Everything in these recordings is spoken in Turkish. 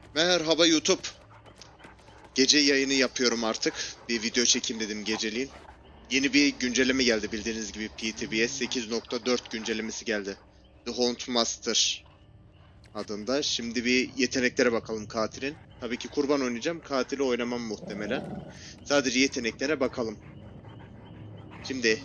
Merhaba YouTube. Gece yayını yapıyorum artık. Bir video çekeyim dedim geceliğin. Yeni bir güncelleme geldi bildiğiniz gibi PTBS 8.4 güncellemesi geldi. The Hunt Master adında. Şimdi bir yeteneklere bakalım katilin. Tabii ki kurban oynayacağım. Katili oynamam muhtemelen. Sadece yeteneklere bakalım. Şimdi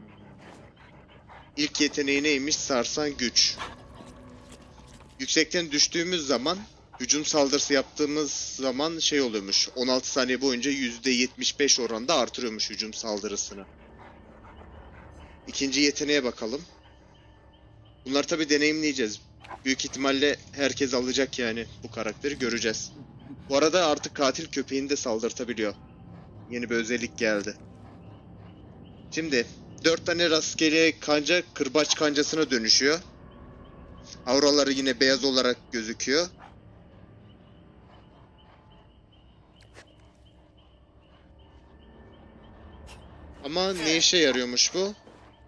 ilk yeteneği neymiş? Sarsan güç. Yüksekten düştüğümüz zaman hücum saldırısı yaptığımız zaman şey oluyormuş. 16 saniye boyunca %75 oranında artırıyormuş hücum saldırısını. İkinci yeteneğe bakalım. Bunlar tabi deneyimleyeceğiz. Büyük ihtimalle herkes alacak yani bu karakteri göreceğiz. Bu arada artık katil köpeğini de saldırtabiliyor. Yeni bir özellik geldi. Şimdi 4 tane rastgele kanca kırbaç kancasına dönüşüyor. Auraları yine beyaz olarak gözüküyor. Ama ne işe yarıyormuş bu?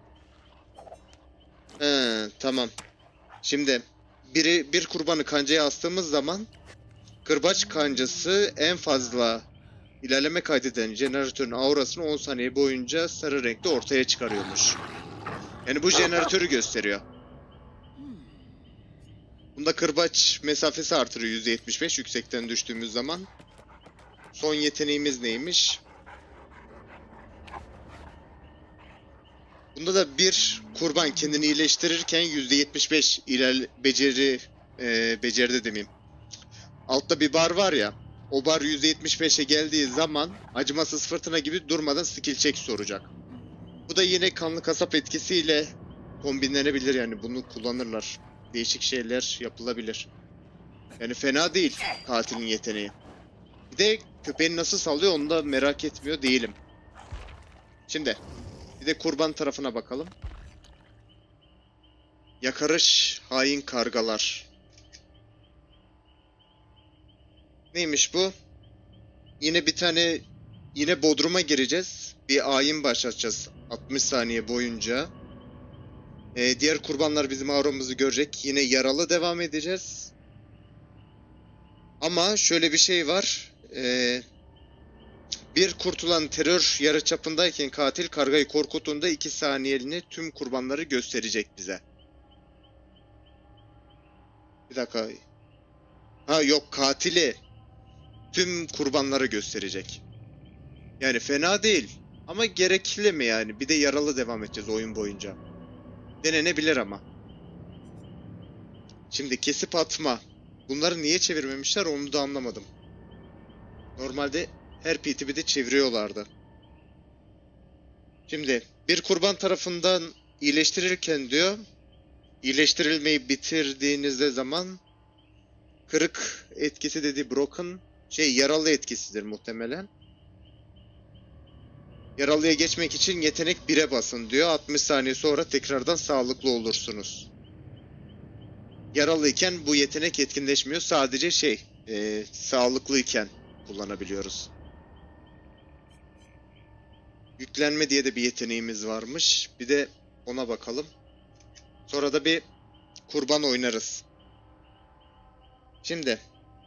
Tamam. Şimdi bir kurbanı kancaya astığımız zaman kırbaç kancası en fazla ilerleme kaydeden jeneratörün aurasını 10 saniye boyunca sarı renkte ortaya çıkarıyormuş. Yani bu jeneratörü gösteriyor. Bunda kırbaç mesafesi artırıyor %75 yüksekten düştüğümüz zaman. Son yeteneğimiz neymiş? Bunda da bir kurban kendini iyileştirirken %75 beceride demeyeyim. Altta bir bar var ya. O bar %75'e geldiği zaman acımasız fırtına gibi durmadan skill check soracak. Bu da yine kanlı kasap etkisiyle kombinlenebilir yani bunu kullanırlar. Değişik şeyler yapılabilir. Yani fena değil katilin yeteneği. Bir de köpeğini nasıl sallıyor onu da merak etmiyor değilim. Şimdi bir de kurban tarafına bakalım. Yakarış hain kargalar. Neymiş bu? Yine Bodrum'a gireceğiz. Bir ayin başlatacağız 60 saniye boyunca. Diğer kurbanlar bizim auramızı görecek. Yine yaralı devam edeceğiz. Ama şöyle bir şey var. Bir kurtulan terör yarıçapındayken katil kargayı korkuttuğunda 2 saniyeliğine tüm kurbanları gösterecek bize. Bir dakika. Ha yok, katili tüm kurbanları gösterecek. Yani fena değil. Ama gerekli mi yani? Bir de yaralı devam edeceğiz oyun boyunca. Denenebilir ama. Şimdi kesip atma. Bunları niye çevirmemişler onu da anlamadım. Normalde her PTB'de çeviriyorlardı. Şimdi bir kurban tarafından iyileştirirken diyor, iyileştirilmeyi bitirdiğinizde zaman kırık etkisi dediği broken yaralı etkisidir muhtemelen. Yaralıya geçmek için yetenek 1'e basın diyor. 60 saniye sonra tekrardan sağlıklı olursunuz. Yaralıyken bu yetenek etkinleşmiyor. Sadece sağlıklıyken kullanabiliyoruz. Yüklenme diye de bir yeteneğimiz varmış. Bir de ona bakalım. Sonra da bir kurban oynarız. Şimdi.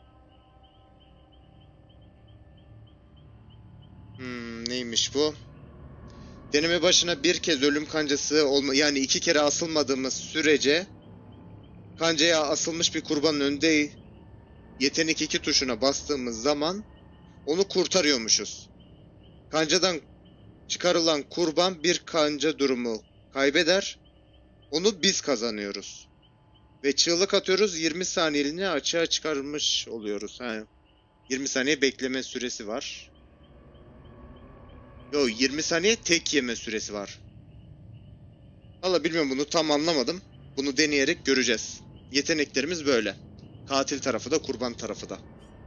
Neymiş bu? Deneme başına bir kez ölüm kancası yani 2 kere asılmadığımız sürece kancaya asılmış bir kurbanın önünde yetenek 2 tuşuna bastığımız zaman onu kurtarıyormuşuz. Kancadan çıkarılan kurban bir kanca durumu kaybeder. Onu biz kazanıyoruz. Ve çığlık atıyoruz, 20 saniyeliğine açığa çıkarmış oluyoruz. 20 saniye bekleme süresi var. Yo, 20 saniye tek yeme süresi var. Valla bilmiyorum, bunu tam anlamadım. Bunu deneyerek göreceğiz. Yeteneklerimiz böyle. Katil tarafı da kurban tarafı da.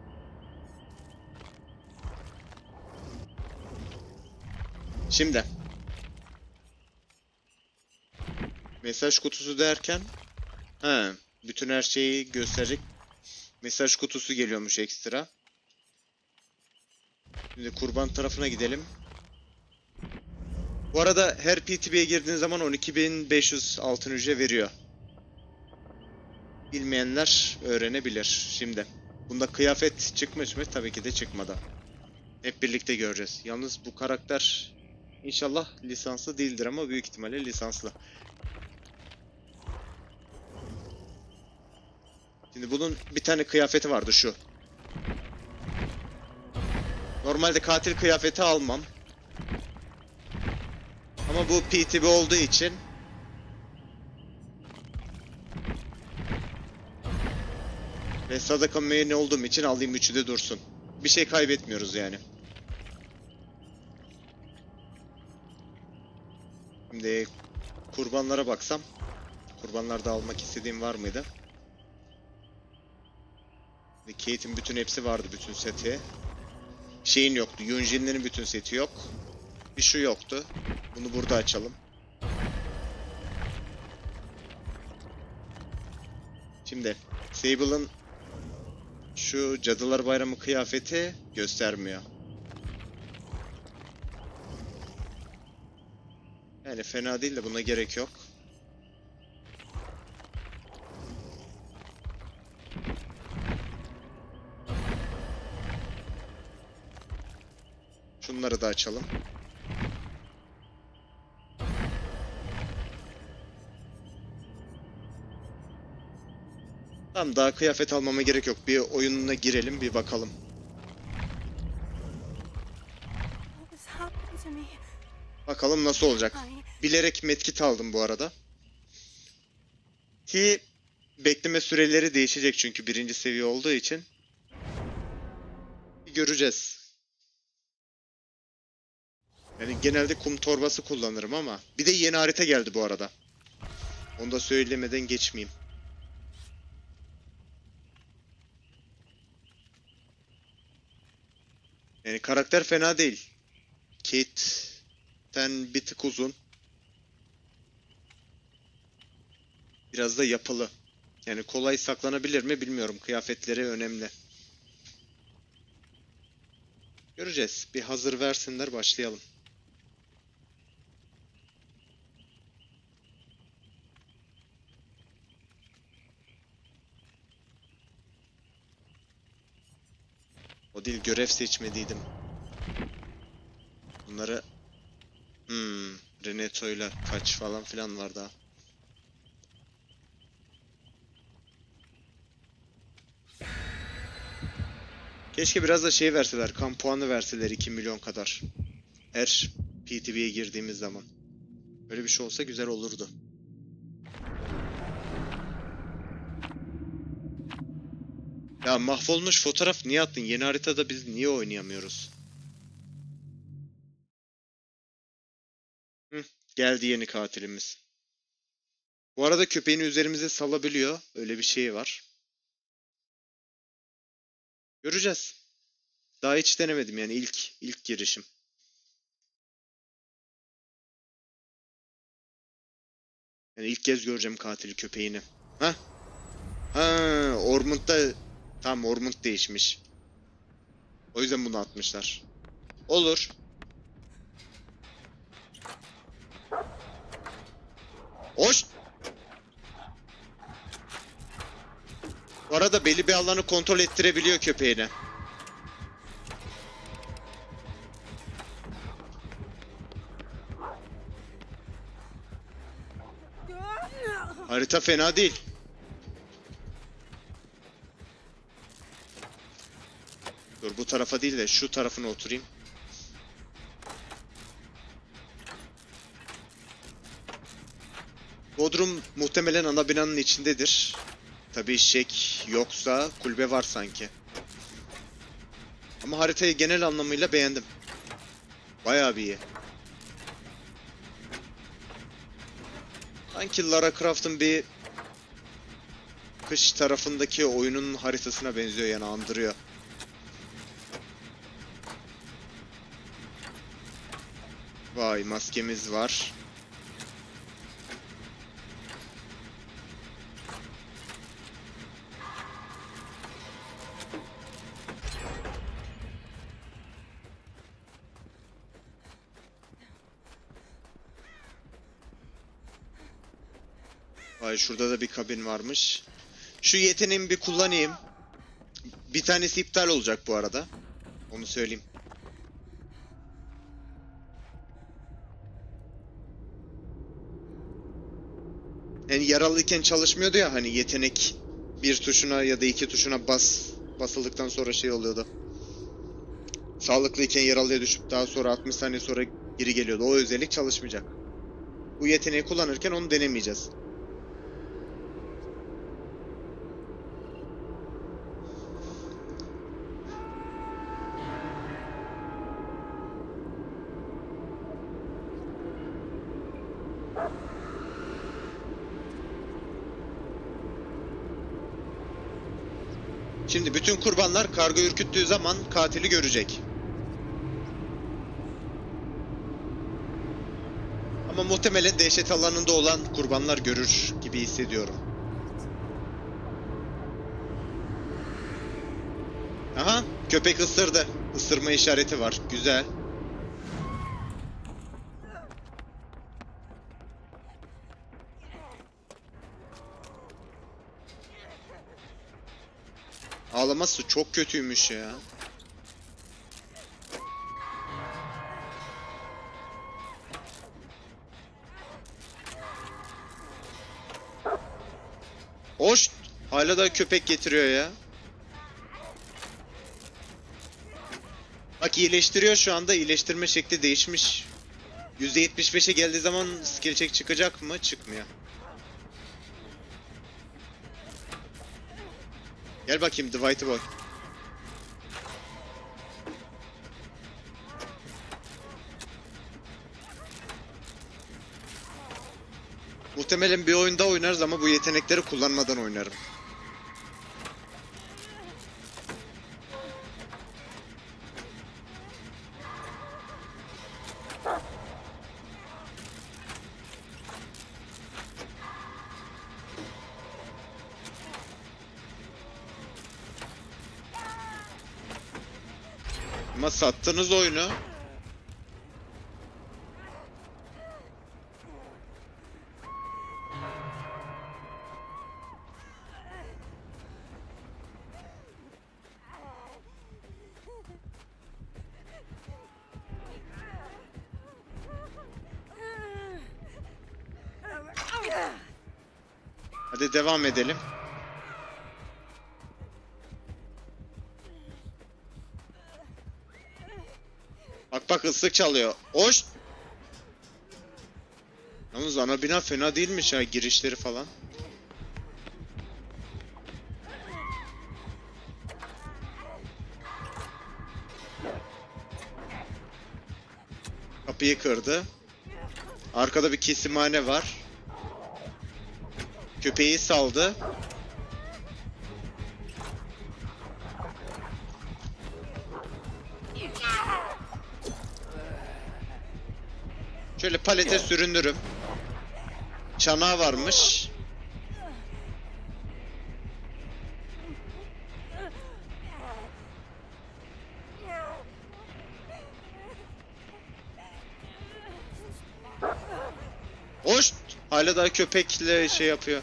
Şimdi. Mesaj kutusu derken. Bütün her şeyi gösterecek. Mesaj kutusu geliyormuş ekstra. Şimdi kurban tarafına gidelim. Bu arada her PTB'ye girdiğin zaman 12.500 altın hücre veriyor. Bilmeyenler öğrenebilir. Şimdi Bunda kıyafet çıkmış mı? Tabii ki de çıkmadı. Hep birlikte göreceğiz. Yalnız bu karakter inşallah lisanslı değildir ama büyük ihtimalle lisanslı. Şimdi bunun bir tane kıyafeti vardı şu. Normalde katil kıyafeti almam. Ama bu PTB olduğu için ve sadaka müeyini olduğum için alayım, üçü de dursun. Bir şey kaybetmiyoruz yani. Şimdi kurbanlara baksam. Kurbanlarda almak istediğim var mıydı? Ve Kate'in bütün hepsi vardı, bütün seti. Şeyin yoktu. Yunjin'lerin bütün seti yok. Bir şu yoktu. Bunu burada açalım. Şimdi Sable'ın şu Cadılar Bayramı kıyafeti göstermiyor. Yani fena değil de buna gerek yok. Şunları da açalım. Tamam, daha kıyafet almama gerek yok. Bir oyununa girelim, bir bakalım. Bakalım nasıl olacak. Bilerek medkit aldım bu arada. Ki bekleme süreleri değişecek çünkü birinci seviye olduğu için. Bir göreceğiz. Yani genelde kum torbası kullanırım ama. Bir de yeni harita geldi bu arada. Onu da söylemeden geçmeyeyim. Yani karakter fena değil. Kate'den bir tık uzun. Biraz da yapılı. Yani kolay saklanabilir mi bilmiyorum. Kıyafetleri önemli. Göreceğiz. Bir hazır versinler, başlayalım. O değil, görev seçmediydim. Bunları... Reneto'yla kaç falan filan var daha. Keşke biraz da şey verseler, kan puanı verseler 2 milyon kadar. Her PTB'ye girdiğimiz zaman. Böyle bir şey olsa güzel olurdu. Ya mahvolmuş fotoğraf niye attın? Yeni haritada biz niye oynayamıyoruz? Geldi yeni katilimiz. Bu arada köpeğini üzerimize salabiliyor. Öyle bir şey var. Göreceğiz. Daha hiç denemedim yani, ilk girişim. Yani ilk kez göreceğim katili köpeğini. Ha? Ha, Ormund'da tam Ormund değişmiş. O yüzden bunu atmışlar. Olur. Hoş. Bu arada belli bir alanı kontrol ettirebiliyor köpeğine. Harita fena değil. Dur, bu tarafa değil de şu tarafına oturayım. Bodrum muhtemelen ana binanın içindedir. Tabii şek yoksa kulübe var sanki. Ama haritayı genel anlamıyla beğendim. Bayağı bir iyi. Sanki Lara Croft'ın bir kış tarafındaki oyunun haritasına benziyor, yani andırıyor. Vay, maskemiz var. Vay, şurada da bir kabin varmış. Şu yeteneğimi bir kullanayım. Bir tanesi iptal olacak bu arada. Onu söyleyeyim. Yani yaralıyken çalışmıyordu ya, hani yetenek bir tuşuna ya da iki tuşuna basıldıktan sonra şey oluyordu. Sağlıklıyken yaralıya düşüp daha sonra 60 saniye sonra geri geliyordu. O özellik çalışmayacak. Bu yeteneği kullanırken onu denemeyeceğiz. Şimdi bütün kurbanlar karga ürküttüğü zaman katili görecek. Ama muhtemelen dehşet alanında olan kurbanlar görür gibi hissediyorum. Aha, köpek ısırdı. Isırma işareti var. Güzel. Ağlaması çok kötüymüş ya. Hoş. Hala da köpek getiriyor ya. Bak iyileştiriyor şu anda. İyileştirme şekli değişmiş. %75'e geldiği zaman skill check çıkacak mı? Çıkmıyor. Gel bakayım The Whitey Boy. Muhtemelen bir oyunda oynarız ama bu yetenekleri kullanmadan oynarım. Ama sattınız oyunu. Hadi devam edelim. Bak bak ıslık çalıyor. Hoş. Yalnız ana bina fena değilmiş ha, girişleri falan. Kapıyı kırdı. Arkada bir kesimhane var. Köpeği saldı. Şöyle palete sürünürüm. Çanağı varmış. Hoş. Hala daha köpekle şey yapıyor.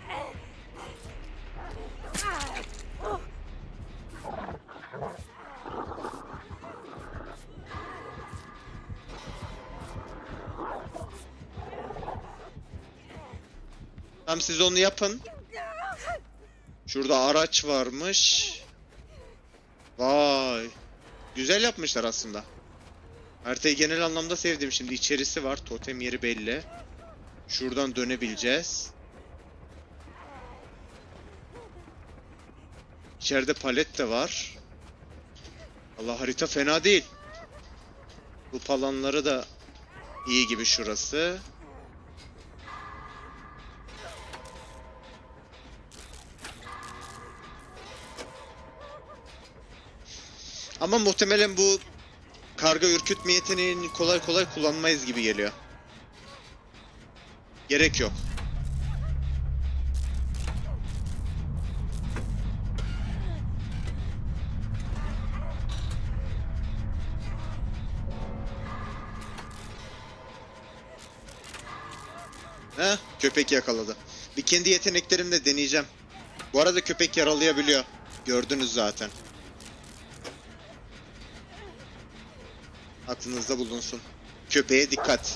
Tamam siz onu yapın. Şurada araç varmış. Vay. Güzel yapmışlar aslında. Haritayı genel anlamda sevdim. Şimdi içerisi var. Totem yeri belli. Şuradan dönebileceğiz. İçeride palet de var. Allah, harita fena değil. Bu palanları da iyi gibi şurası. Ama muhtemelen bu karga ürkütme yeteneğini kolay kolay kullanmayız gibi geliyor. Gerek yok. Köpek yakaladı. Bir kendi yeteneklerimle deneyeceğim. Bu arada köpek yaralayabiliyor. Gördünüz zaten. Aklınızda bulunsun. Köpeğe dikkat.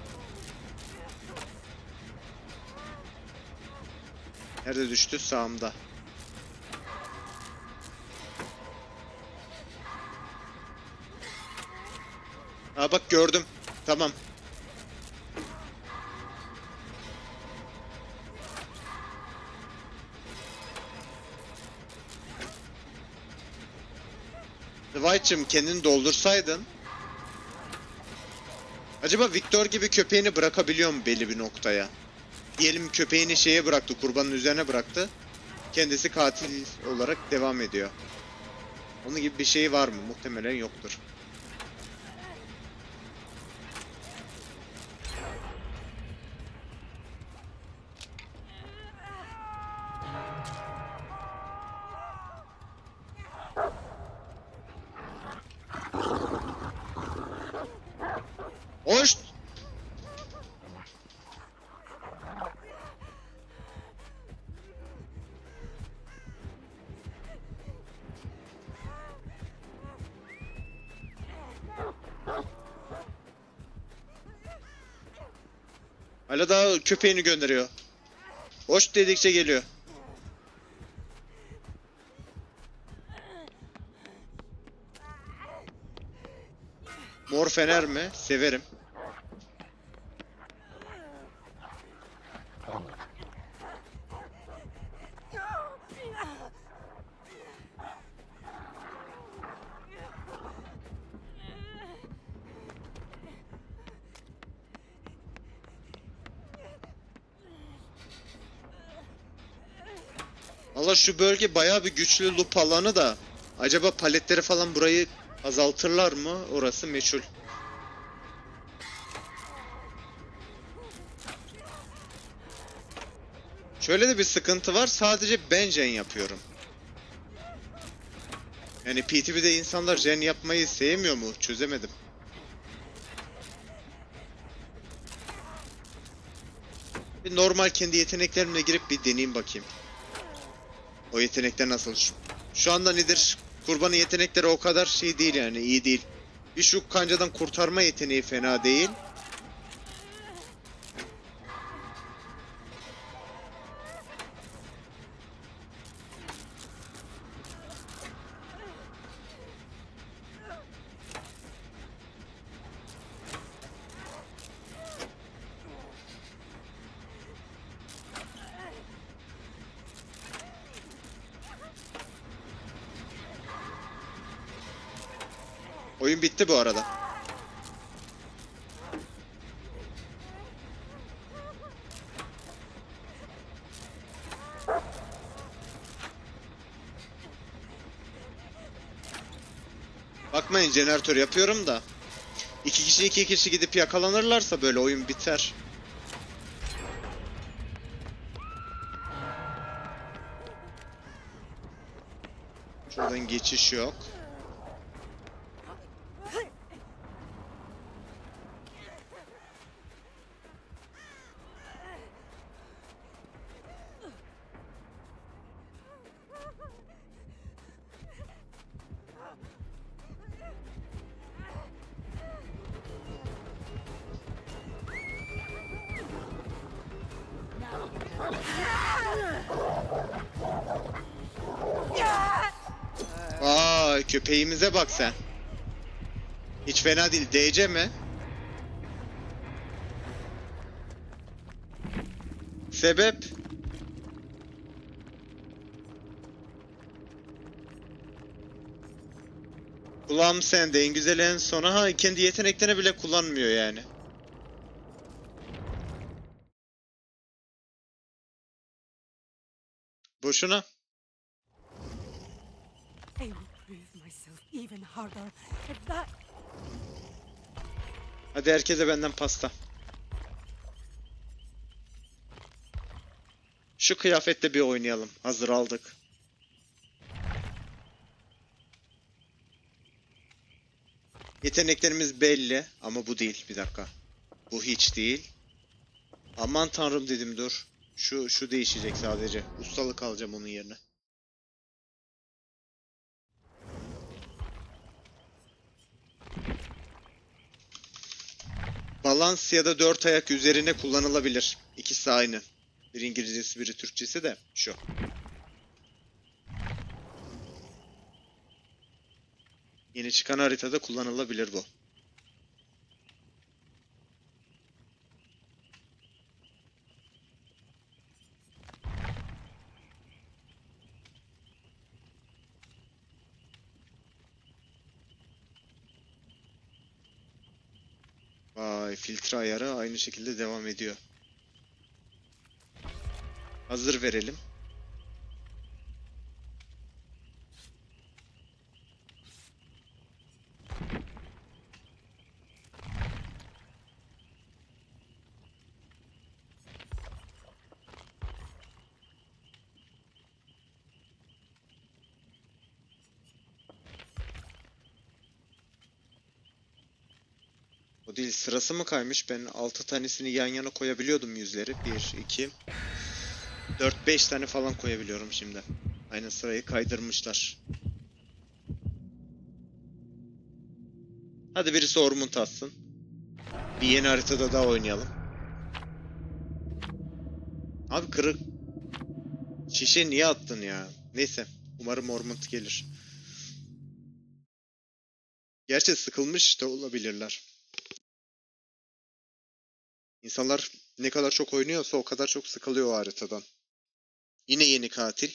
Nerede düştü? Sağımda. Aa bak gördüm. Tamam. Dwight'cığım kendini doldursaydın. Acaba Victor gibi köpeğini bırakabiliyor mu belli bir noktaya? Diyelim köpeğini şeye bıraktı, kurbanın üzerine bıraktı. Kendisi katil olarak devam ediyor. Onun gibi bir şey var mı? Muhtemelen yoktur. Hoş. Hala daha köpeğini gönderiyor. Hoş dedikçe geliyor. Mor fener mi? Severim. Valla şu bölge bayağı bir güçlü loop alanı da. Acaba paletleri falan burayı azaltırlar mı? Orası meçhul. Şöyle de bir sıkıntı var. Sadece ben gen yapıyorum. Yani PTB'de insanlar gen yapmayı sevmiyor mu? Çözemedim. Bir normal kendi yeteneklerimle girip bir deneyeyim bakayım. O yetenekler nasıl? Şu anda nedir? Kurbanın yetenekleri o kadar şey değil yani, iyi değil. Bir şu kancadan kurtarma yeteneği fena değil. Oyun bitti bu arada. Bakmayın jeneratör yapıyorum da. İki kişi gidip yakalanırlarsa böyle oyun biter. Şuradan geçiş yok. Aa, köpeğimize bak sen. Hiç fena değil. DC mi? Sebep? Kulağım sende en güzel en sona. Ha, kendi yeteneklerini bile kullanmıyor yani. Boşuna. I will prove myself even harder if that. Hadi herkese benden pasta. Şu kıyafetle bir oynayalım. Hazır aldık. Yeteneklerimiz belli ama bu değil. Bir dakika. Bu hiç değil. Aman tanrım dedim dur. Şu değişecek sadece. Ustalık alacağım onun yerine. balans ya da dört ayak üzerine kullanılabilir. İkisi aynı. Biri İngilizcesi, biri Türkçesi de şu. Yeni çıkan haritada kullanılabilir bu. Vay, filtre ayarı aynı şekilde devam ediyor. Hazır verelim. O değil, sırası mı kaymış? Ben 6 tanesini yan yana koyabiliyordum yüzleri. 1, 2, 4, 5 tane falan koyabiliyorum şimdi. Aynı sırayı kaydırmışlar. Hadi birisi Ormund atsın. Bir yeni haritada daha oynayalım. Abi kırık. Şişe niye attın ya? Neyse. Umarım Ormund gelir. Gerçi sıkılmış da olabilirler. İnsanlar ne kadar çok oynuyorsa o kadar çok sıkılıyor o haritadan. Yine yeni katil.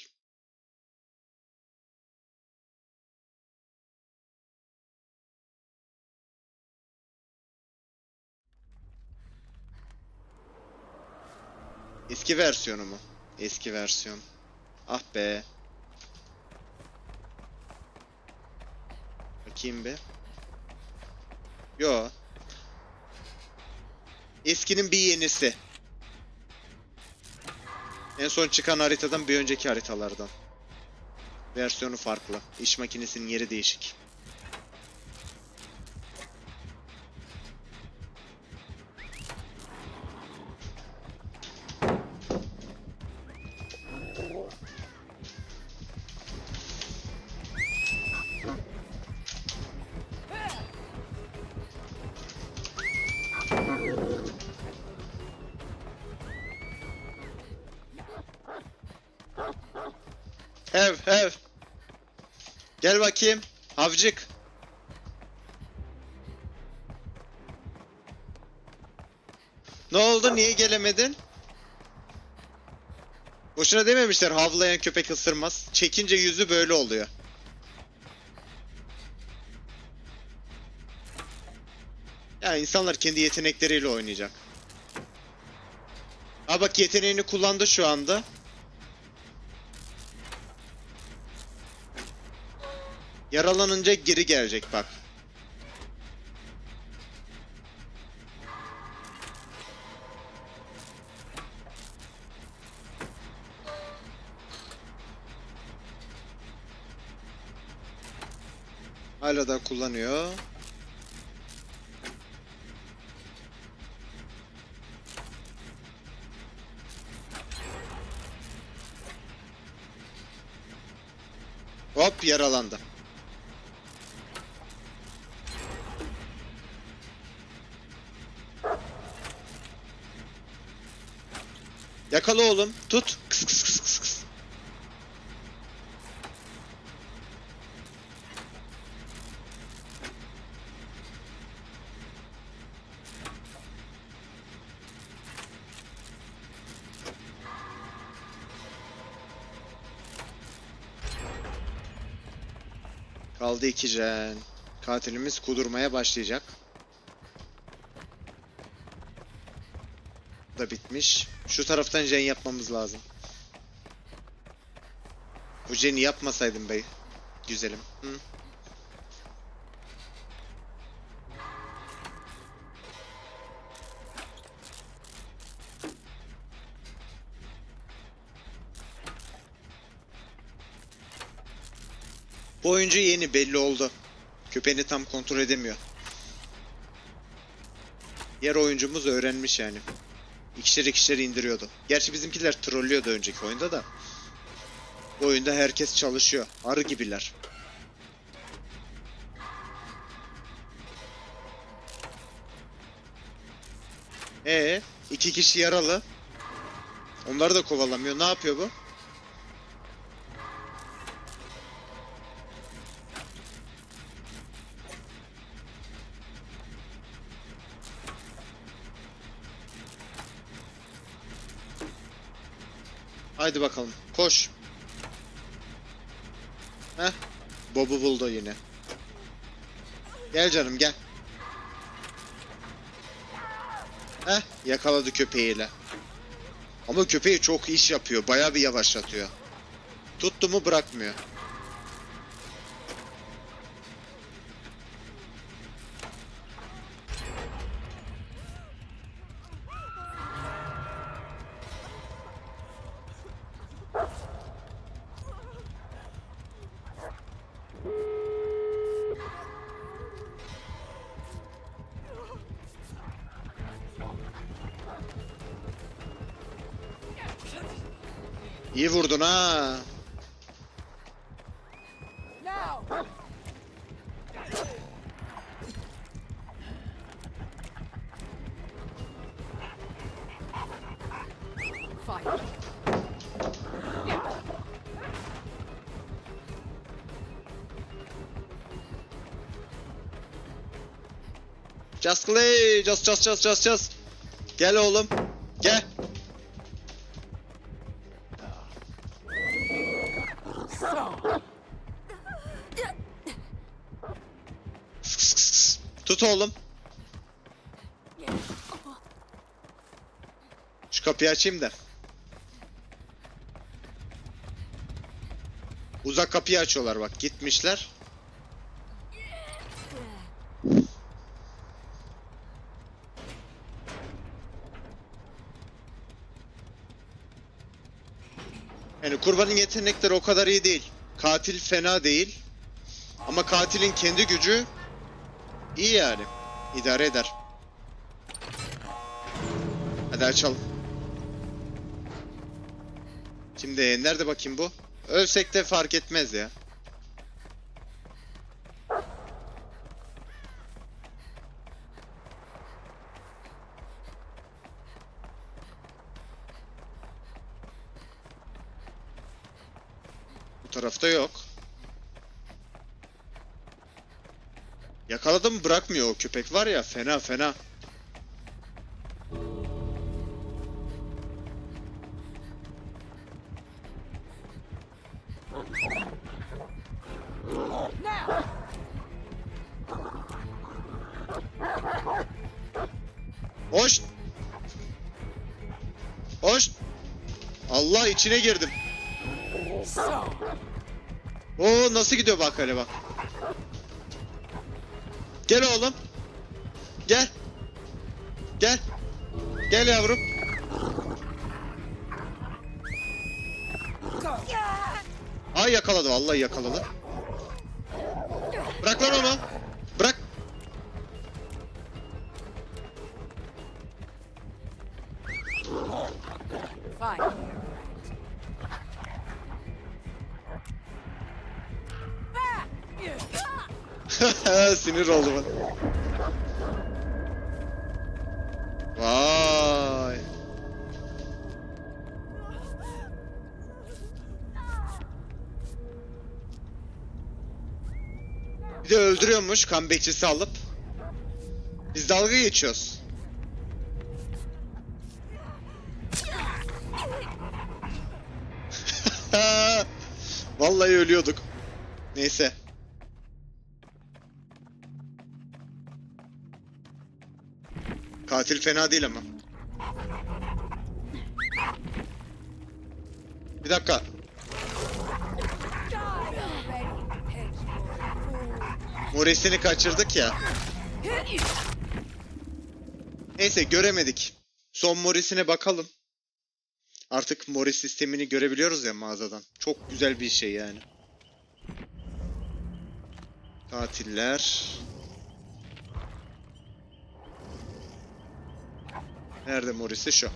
Eski versiyonu mu? Eski versiyon. Ah be. Bakayım be. Yo. Eskinin bir yenisi. En son çıkan haritadan bir önceki haritalardan. Versiyonu farklı. İş makinesinin yeri değişik. Hev. Gel bakayım. Avcık. Ne oldu? Niye gelemedin? Boşuna dememişler havlayan köpek ısırmaz. Çekince yüzü böyle oluyor. Ya insanlar kendi yetenekleriyle oynayacak. Ha bak, yeteneğini kullandı şu anda. Yaralanınca geri gelecek bak. Hala da kullanıyor. Hop, yaralandı. Yakala oğlum. Tut. Kıs kıs kıs kıs kıs. Kaldı 2 can. Katilimiz kudurmaya başlayacak. Bu da bitmiş. Şu taraftan jen yapmamız lazım. Bu jeni yapmasaydım bey. Güzelim. Hı. Bu oyuncu yeni, belli oldu. Köpeğini tam kontrol edemiyor. Diğer oyuncumuz öğrenmiş yani. İkişer indiriyordu. Gerçi bizimkiler trollüyordu önceki oyunda da. Bu oyunda herkes çalışıyor. Arı gibiler. İki kişi yaralı. Onları da kovalamıyor. Ne yapıyor bu? Haydi bakalım. Koş. Heh. Bob'u buldu yine. Gel canım gel. Heh. Yakaladı köpeğiyle. Ama köpeği çok iş yapıyor. Bayağı bir yavaşlatıyor. Tuttu mu bırakmıyor. İyi vurdun ha. Fine. Just Clay. Just. Gel oğlum. Gel. Tut oğlum. Şu kapıyı açayım da. Uzak kapıyı açıyorlar bak. Gitmişler. Yani kurbanın yetenekleri o kadar iyi değil. Katil fena değil. Ama katilin kendi gücü iyi yani. İdare eder. Hadi açalım. Şimdi nerede bakayım bu? Ölsek de fark etmez ya. Bu tarafta yok. Yakaladım bırakmıyor o köpek var ya fena. Hoş. Hoş. Allah içine girdim. Oo nasıl gidiyor bak hele bak. Gel oğlum. Gel. Gel. Gel yavrum. Ay yakaladı vallahi yakaladı. Bırak lan onu. Bırak. Fine. Sinir oldu bana. Vay. Bir de öldürüyormuş kan bekçisi alıp. Biz dalga geçiyoruz. Vallahi ölüyorduk. Neyse. Katil fena değil ama. Bir dakika. Morris'ini kaçırdık ya. Neyse göremedik. Son Morris'ine bakalım. Artık Morris sistemini görebiliyoruz ya mağazadan. Çok güzel bir şey yani. Katiller. Nerede Morris'i? Şu.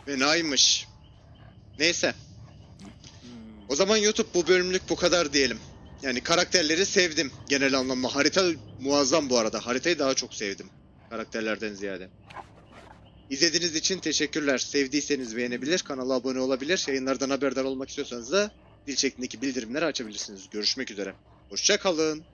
Fenaymış. Neyse. O zaman YouTube bu bölümlük bu kadar diyelim. Yani karakterleri sevdim genel anlamda. Harita muazzam bu arada. Haritayı daha çok sevdim. Karakterlerden ziyade. İzlediğiniz için teşekkürler. Sevdiyseniz beğenebilir, kanala abone olabilir. Yayınlardan haberdar olmak istiyorsanız da zil şeklindeki bildirimleri açabilirsiniz. Görüşmek üzere. Hoşça kalın.